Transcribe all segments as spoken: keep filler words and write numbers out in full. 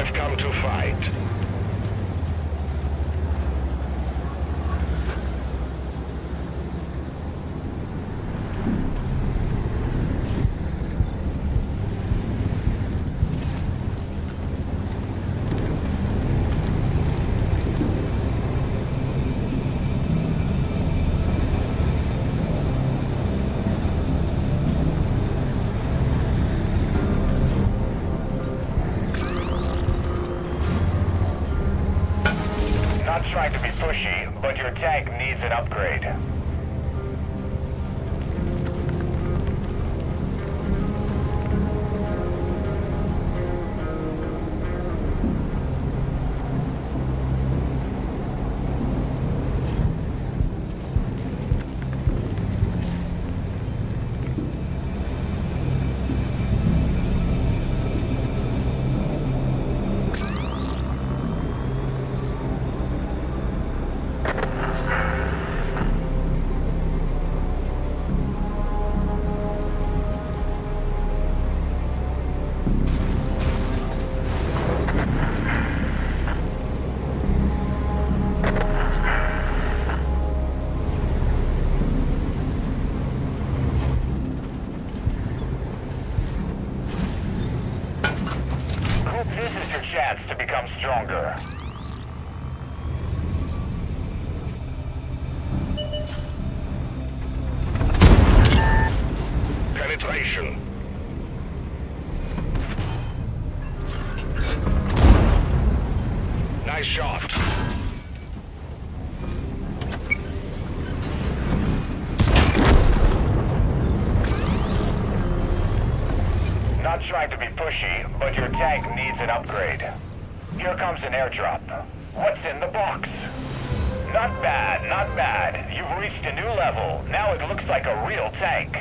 I've come to fight. Not trying to be pushy, but your tank needs an upgrade. This is your chance to become stronger. Penetration. Nice shot. Not trying to be pushy, but your tank needs an upgrade. Here comes an airdrop. What's in the box? Not bad, not bad. You've reached a new level. Now it looks like a real tank.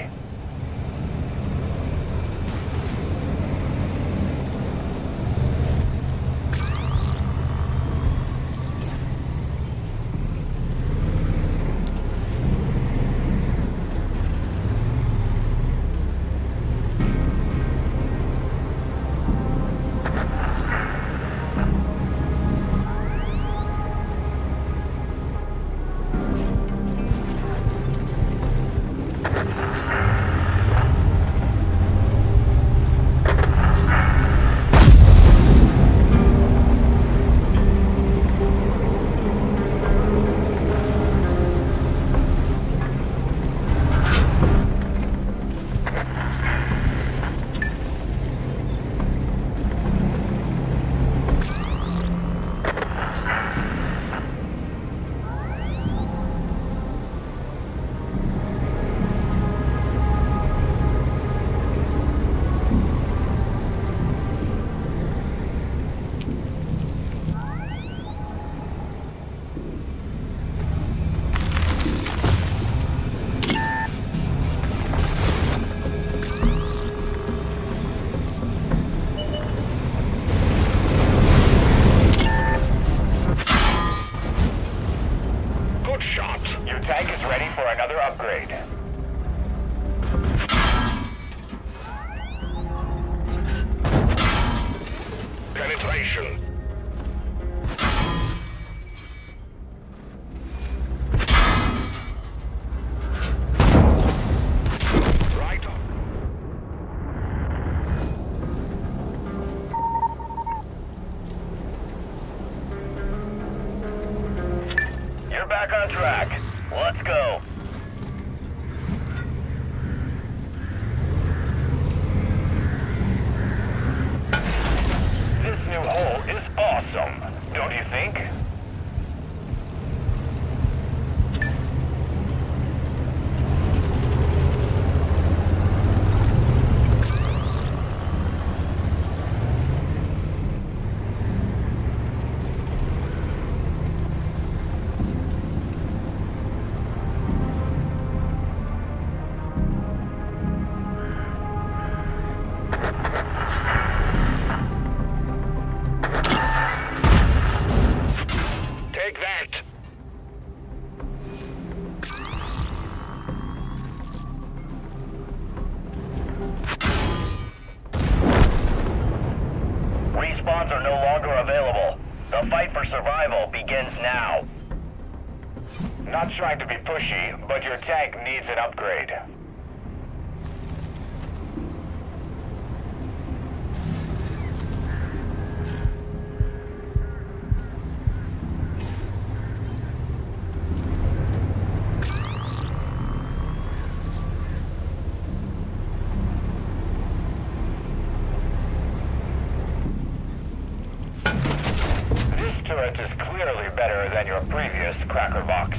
Your tank is ready for another upgrade. Penetration. Right on. You're back on track. Let's go. This new hole is awesome, don't you think? pods are no longer available. The fight for survival begins now. Not trying to be pushy, but your tank needs an upgrade. Turret is clearly better than your previous cracker box.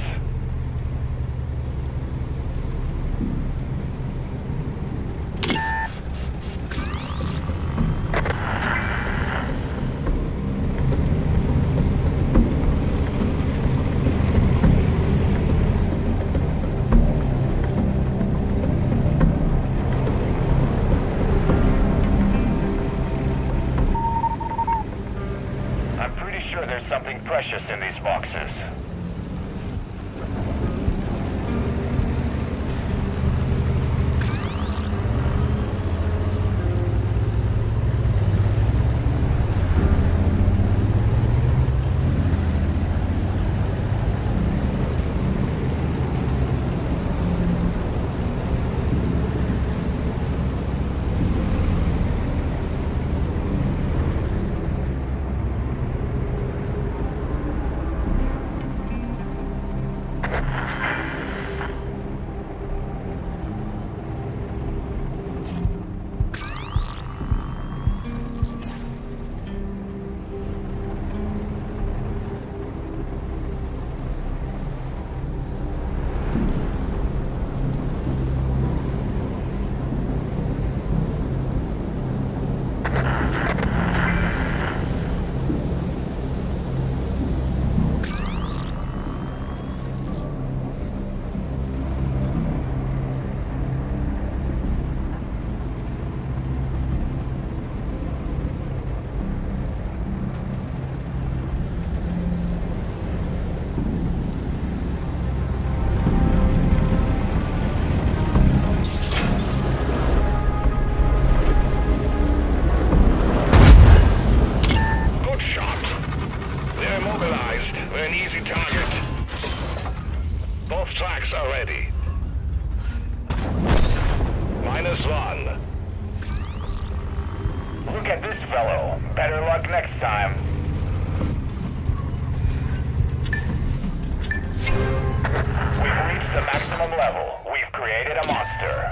There's something precious in these boxes. Look at this fellow. Better luck next time. We've reached the maximum level. We've created a monster.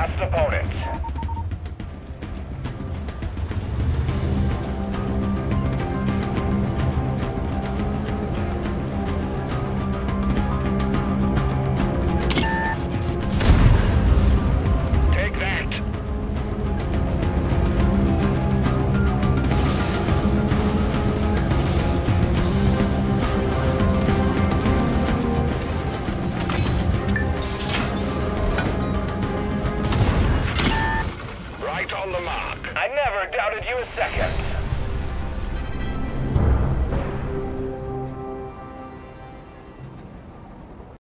Last opponent.